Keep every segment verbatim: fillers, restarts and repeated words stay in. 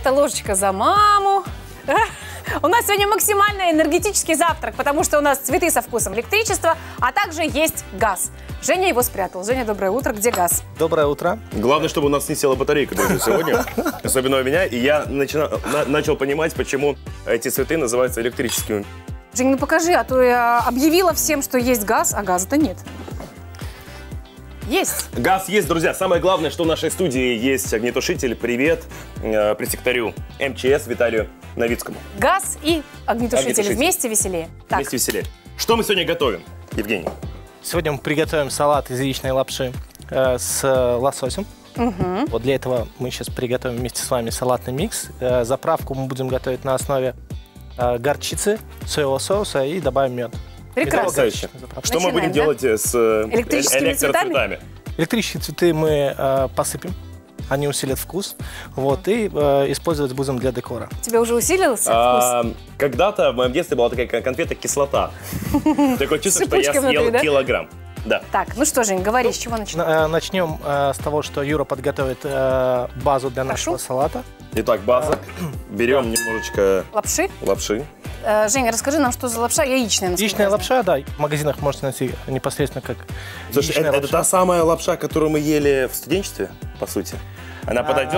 эта ложечка за маму. У нас сегодня максимально энергетический завтрак, потому что у нас цветы со вкусом электричества, а также есть газ. Женя его спрятал. Женя, доброе утро. Где газ? Доброе утро. Главное, чтобы у нас не села батарейка даже сегодня, особенно у меня. И я начина... на... начал понимать, почему эти цветы называются электрическими. Жень, ну покажи, а то я объявила всем, что есть газ, а газа-то нет. Есть. Газ есть, друзья. Самое главное, что в нашей студии есть огнетушитель. Привет э, пресс-секретарю эм че эс Виталию Новицкому. Газ и огнетушитель. Огнетушитель. Вместе веселее. Так. Вместе веселее. Что мы сегодня готовим, Евгений? Сегодня мы приготовим салат из яичной лапши э, с э, лососем. Угу. Вот для этого мы сейчас приготовим вместе с вами салатный микс. Э, заправку мы будем готовить на основе э, горчицы, соевого соуса и добавим мед. Прекрасно. Потрясающе. Что мы будем да? делать с э, Электрическими электроцветами? Электрические цветы мы э, посыпем, они усилят вкус, вот, и э, использовать будем для декора. Тебе уже усилился А, вкус? Когда-то в моем детстве была такая конфета кислота. Такое чувство, что я Шипучка внутри, съел да? килограмм. Да. Так, ну что, Жень, говори, с чего начнем? Н- э, Начнем э, с того, что Юра подготовит э, базу для нашего Прошу. салата. Итак, база. Берем немножечко Лапши. лапши. Э, Женя, расскажи нам, что за лапша? Яичная, насколько Яичная я знаю. лапша, да, в магазинах можете найти непосредственно как Слушай, яичная это, это лапша. та самая лапша, которую мы ели в студенчестве, по сути? Она подойдет?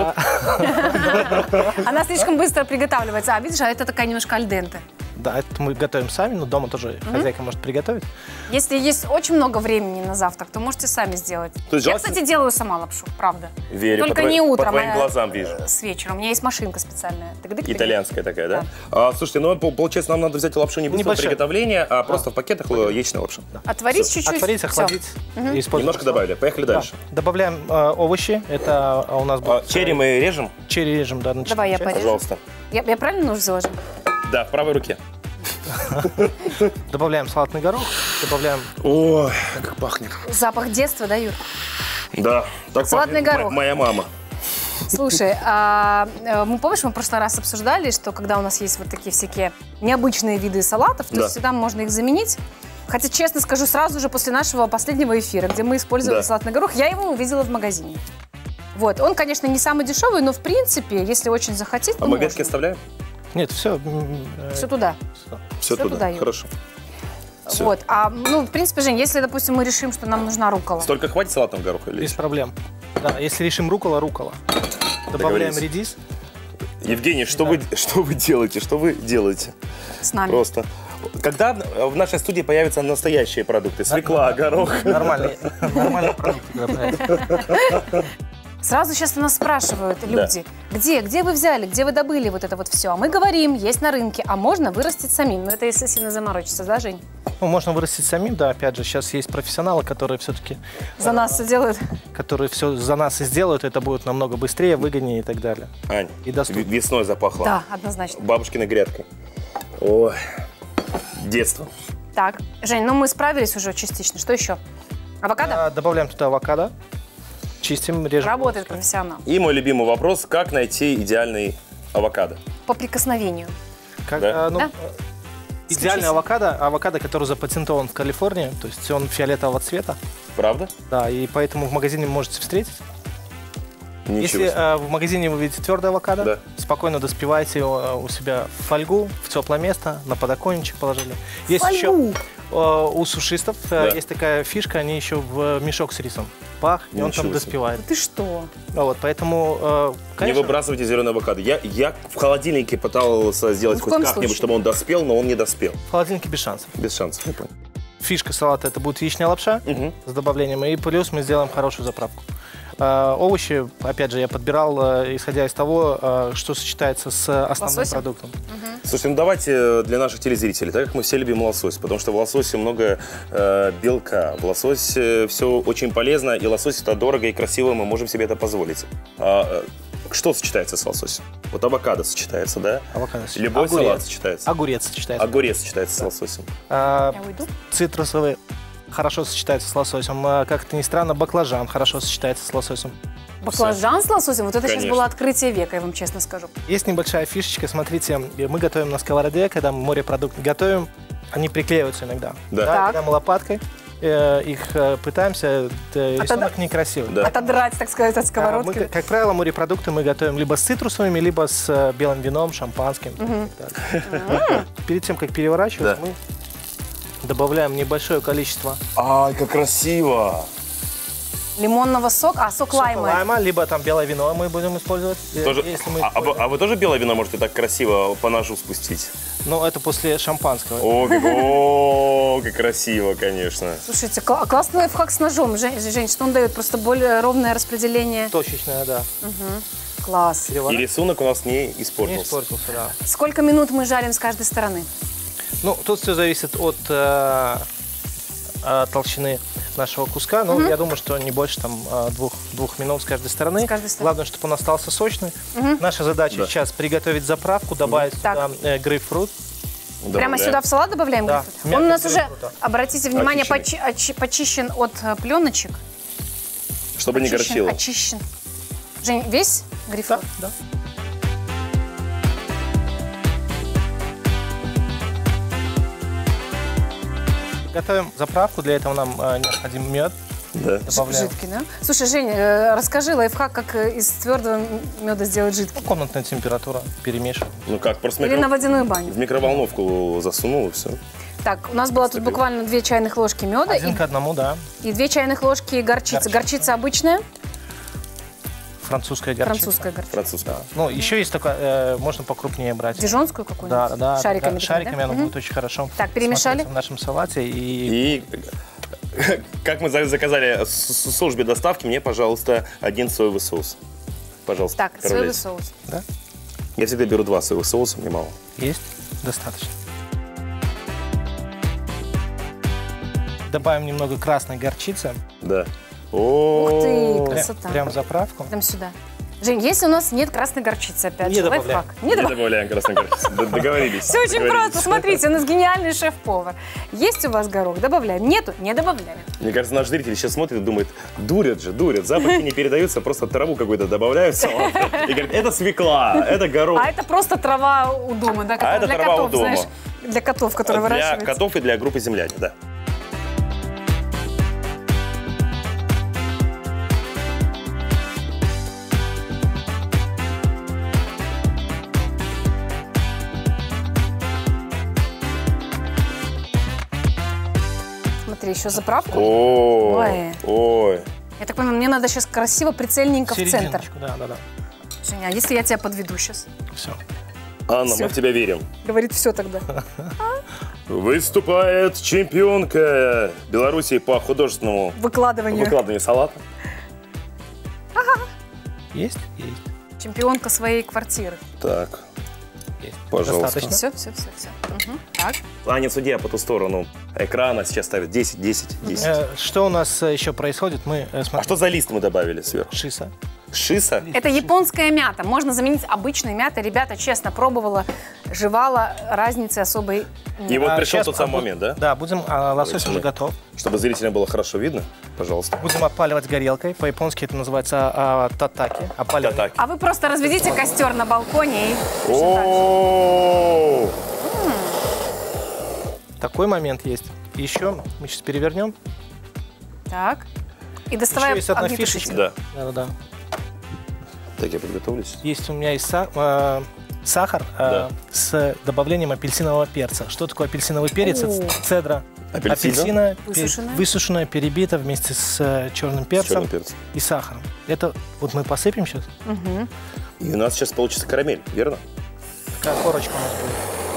Она слишком быстро приготавливается. А видишь, а это такая немножко альденте. Да, это мы готовим сами, но дома тоже хозяйка может приготовить. Если есть очень много времени на завтрак, то можете сами сделать. То есть Я, желательно- кстати, делаю сама лапшу, правда. Верю, Только по, твои- не утром, по твоим а глазам вижу. с вечера. У меня есть машинка специальная. Тык-дык-тык. Итальянская такая, да? А, слушайте, ну пол- получается, нам надо взять лапшу не быстрого Небольшая. приготовления, а просто в пакетах яичная лапша. Отварить чуть-чуть. Отварить, Всё. охладить и использовать. Немножко добавили. Поехали Да. дальше. Добавляем э, овощи. Это у нас А, будет... черри мы режем, Черри режем, да. на Давай я четыре части. порежу. пожалуйста. Я, я правильно нож заложу? Да, в правой руке. Добавляем салатный горох, добавляем... Ой, как пахнет. Запах детства, да, Юр? Да, так Салатный пахнет горох. мо- моя мама. Слушай, а, э, мы, помнишь, мы в прошлый раз обсуждали, что когда у нас есть вот такие всякие необычные виды салатов, то Да. всегда можно их заменить. Хотя, честно скажу, сразу же после нашего последнего эфира, где мы использовали Да. салатный горох, я его увидела в магазине. Вот, он, конечно, не самый дешевый, но, в принципе, если очень захотеть, А то мы можно. ветки оставляем? Нет, все. Все туда. Все Всё туда. туда, Юр. Хорошо. Всё. Вот, а, ну, в принципе, Жень, если, допустим, мы решим, что нам нужна руккола. Столько хватит салатного гороха? Или Без еще? проблем. Да, если решим рукола, рукола. Добавляем Договорились. редис. Евгений, что, вы, что вы делаете? Что вы делаете? С нами. Просто. Когда в нашей студии появятся настоящие продукты? Свекла, горох. Нормальный, нормальный продукт. когда появится. Сразу сейчас у нас спрашивают люди, где, где вы взяли, где вы добыли вот это вот все. А мы говорим, есть на рынке, а можно вырастить самим. Но это если сильно заморочиться, да, Жень? Ну, можно вырастить самим, да, опять же, сейчас есть профессионалы, которые все-таки, За нас все делают. которые все за нас и сделают, это будет намного быстрее, выгоднее и так далее. Ань, И доступно. в- весной запахло. Да, однозначно. Бабушкиной грядкой. Ой, детство. Так, Жень, ну мы справились уже частично. Что еще? Авокадо? А, добавляем туда авокадо, чистим, режем. Работает профессионал. И мой любимый вопрос, как найти идеальный авокадо? По прикосновению. Как, Да. а, ну, Да? идеальный Стучись. авокадо, авокадо, который запатентован в Калифорнии, то есть он фиолетового цвета, Правда? да, и поэтому в магазине можете встретить. Ничего Если себе. э, в магазине вы видите твердое авокадо, Да. спокойно доспевайте его у себя в фольгу, в теплое место, на подоконничек положили. Есть Фольгу? еще э, у сушистов э, Да. есть такая фишка, они еще в мешок с рисом. Пах, и он Ничего там себе. доспевает. Ты что? Ну вот, поэтому, э, Не конечно, выбрасывайте зеленый авокадо. Я, я в холодильнике пытался сделать Ни в хоть коем как-нибудь, случае. чтобы он доспел, но он не доспел. в холодильнике без шансов. Без шансов, я понял. Фишка салата это будет яичная лапша Мгм. с добавлением, и плюс мы сделаем хорошую заправку. Э, овощи, опять же, я подбирал, э, исходя из того, э, что сочетается с основным Лососем? продуктом. Слушайте, ну давайте для наших телезрителей, так как мы все любим лосось, потому что в лососе много э, белка, в лососе все очень полезно, и лосось это дорого и красиво, мы можем себе это позволить. А, э, что сочетается с лососем? Вот авокадо сочетается, да? Авокадо сочетается. Любой Огурец. салат сочетается. Огурец сочетается. Огурец сочетается с лососем. А, Я уйду? цитрусовые хорошо сочетаются с лососем. А, как-то ни странно, баклажан хорошо сочетается с лососем. Баклажан с лососем? Вот это сейчас Конечно. было открытие века, я вам честно скажу. Есть небольшая фишечка, смотрите, мы готовим на сковороде, когда мы морепродукты готовим, они приклеиваются иногда. Да. Так. Когда мы лопаткой э, их э, пытаемся, э, рисунок некрасивый. Да. Отодрать, так сказать, от А сковородки. мы, как правило, морепродукты мы готовим либо с цитрусовыми, либо с э, белым вином, шампанским. Мгм. Так далее. Перед тем, как переворачивать, Да. мы добавляем небольшое количество Ай, как красиво! Лимонного сока, а сок сока лайма. лайма, либо там белое вино мы будем использовать. э, Тоже- Если мы а, а вы, а вы тоже белое вино можете так красиво по ножу спустить? Ну, это после шампанского. О, как, о, как красиво, конечно. Слушайте, кла- классный лайфхак с ножом. Жень, Жень, что он дает? Просто более ровное распределение. Точечное, да. Класс. И Переворачивать. рисунок у нас не Не испортился. испортился, да. Сколько минут мы жарим с каждой стороны? Ну, тут все зависит от э, э, толщины нашего куска. Ну, я думаю, что не больше там э, двух, двух минут с каждой стороны. С каждой стороны. Главное, чтобы он остался сочный. Наша задача Да. сейчас приготовить заправку, добавить Так. сюда э, грейпфрут. Прямо Добавляем. сюда в салат добавляем? Да, грейпфрут? мякоть Он у нас уже, грейпфрута. обратите внимание, Очищенный. почи- очи- почищен от э, пленочек. Чтобы не Очищен, горчило. очищен. Жень, весь грейпфрут? Да. Готовим заправку. Для этого нам э, необходим мед. Да. Добавляем. Жидкий, да? Слушай, Жень, э, расскажи лайфхак, как э, из твердого меда сделать жидкий. Комнатная температура. Перемешиваем. Ну как, просто Или микро- на водяную баню. в микроволновку засунул и все. Так, у нас было тут Стабильно. буквально две чайных ложки меда Один и, к одному, да. и две чайных ложки горчицы. Горчица. Горчица обычная, Французская горчица. французская горчица. Французская. Ну, еще есть такая, э, можно покрупнее брать. Дижонскую какую-нибудь? Да, да, Шариками. да, такими, шариками да? оно Мгм. будет очень хорошо. Так, перемешали? смотреться в нашем салате. И, И как мы за- заказали с- с- службе доставки, мне, пожалуйста, один соевый соус. Пожалуйста. Так, соевый отправляйте. соус. да, Я всегда беру два соевых соуса, мне мало. есть, достаточно. Добавим немного красной горчицы. Да. Ух ты, О, Пря- красота. Прям в заправку. Идем сюда. Жень, если у нас нет красной горчицы, опять Не же, добавляем. лайфхак. Не Не добав- добавляем красной горчицы. Д- Договорились. Все очень Договорились. просто. Смотрите, у нас гениальный шеф-повар. Есть у вас горох? Добавляем. Нету? Не добавляем. Мне кажется, наш зритель сейчас смотрит и думает, дурят же, дурят. Запахи не передаются, просто траву какую-то добавляют в салат. И говорят, это свекла, это горох. А это просто трава у дома, да? которая это для трава у котов, дома. знаешь, для котов, которые Для выращиваются. котов и для группы земляне, да. Смотри, еще заправку. Ой, ой. Я так понимаю, мне надо сейчас красиво, прицельненько в центр. Серединочку, да, да, да. Женя, а если я тебя подведу сейчас? Все. Анна, Всё. мы в тебя верим. Говорит, все тогда. Выступает чемпионка Беларуси по художественному Выкладывание. выкладыванию салата. Есть? Есть. Чемпионка своей квартиры. Так, Есть. Пожалуйста. Достаточно. Все, все, все, все. Так. Аня, судья по ту сторону экрана сейчас ставит десять, десять, десять. Э, что у нас э, еще происходит? Мы э, А смотрим. что за лист мы добавили сверху? Шиса. Шиса? Это японская мята. Можно заменить обычной мятой. Ребята, честно, пробовала, жевала, разницы особой нет. И вот А, пришел щас тот самый обу- момент, да? Да, будем, а, лосось Давайте уже мы- готов. Чтобы зрителям было хорошо видно, пожалуйста. Будем опаливать горелкой. По-японски это называется а, татаки. Опаливать. Так. А вы просто разведите костер на балконе и... О, Такой момент есть. Еще мы сейчас перевернем. Так. И Еще доставаем есть одна огнетушитель. фишечка. Да. Да, да, да. Так, я подготовлюсь. Есть у меня есть са- э, сахар э, Да. с добавлением апельсинового перца. Что такое апельсиновый перец? О. Это цедра Апельсина? апельсина, пе- Высушенная? высушенная, перебита вместе с э, черным перцем Черный перец. и сахаром. Это вот мы посыпем сейчас. Мгм. И у нас сейчас получится карамель, верно? Такая корочка у нас будет.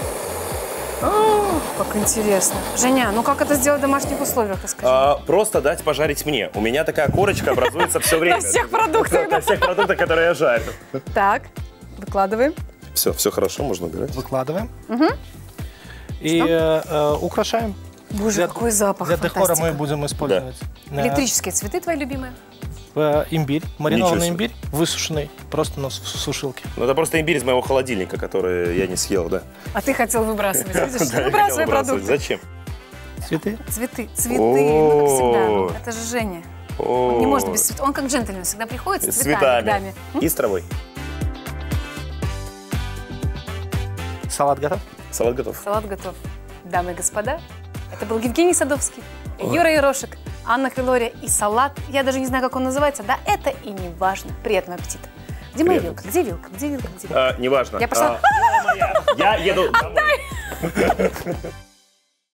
Как интересно. Женя, ну как это сделать в домашних условиях, расскажи. А, просто дать пожарить мне. У меня такая корочка образуется все время. На всех продуктах, да? На всех продуктах, которые я жарю. Так, выкладываем. Все, все хорошо, можно убирать. Выкладываем. И э, э, украшаем. Боже, Для- какой запах, Для декора мы фантастика. будем использовать э, Электрические цветы твои любимые? э, имбирь, маринованный Ничего себе. имбирь, высушенный, просто на су- сушилке. Ну, это просто имбирь из моего холодильника, который я не съел, да? А ты хотел выбрасывать, видишь? Да, я Выбрасывай хотел выбрасывать. продукты. Зачем? Цветы. Цветы, цветы, ну как всегда. О. Ну, это же Женя. О, Не может без цветов. Он как джентльмен всегда приходит с С цветами, к цветами. даме. И с травой. Салат готов? Салат готов. Салат готов. Дамы и господа, это был Евгений Садовский Юра Ерошек, Анна Крилория и салат. Я даже не знаю, как он называется. Да, это и не важно. Приятного аппетита. Где моя вилка? Где вилка? Где вилка? Где вилка? А, неважно. Я пошла. А, я еду домой.